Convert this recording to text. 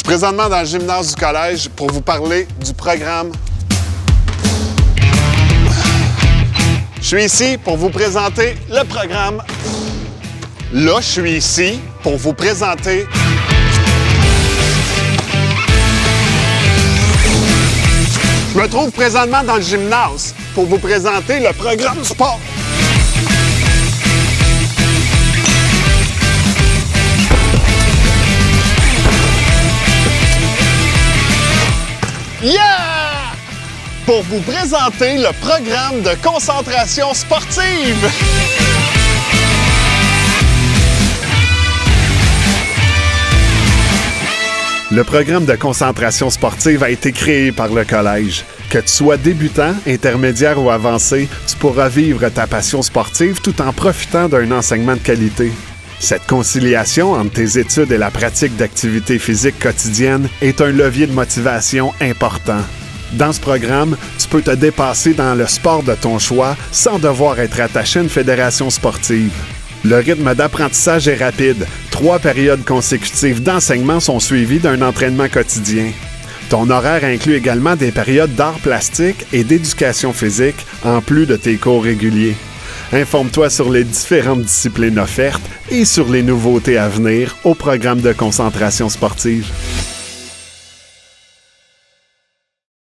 suis présentement dans le gymnase du collège pour vous parler du programme. Je suis ici pour vous présenter le programme. Là, je suis ici pour vous présenter Je me trouve présentement dans le gymnase pour vous présenter le programme sport. Yeah! Pour vous présenter le programme de concentration sportive. Le programme de concentration sportive a été créé par le collège. Que tu sois débutant, intermédiaire ou avancé, tu pourras vivre ta passion sportive tout en profitant d'un enseignement de qualité. Cette conciliation entre tes études et la pratique d'activités physiques quotidiennes est un levier de motivation important. Dans ce programme, tu peux te dépasser dans le sport de ton choix sans devoir être attaché à une fédération sportive. Le rythme d'apprentissage est rapide. 3 périodes consécutives d'enseignement sont suivies d'un entraînement quotidien. Ton horaire inclut également des périodes d'arts plastiques et d'éducation physique, en plus de tes cours réguliers. Informe-toi sur les différentes disciplines offertes et sur les nouveautés à venir au programme de concentration sportive.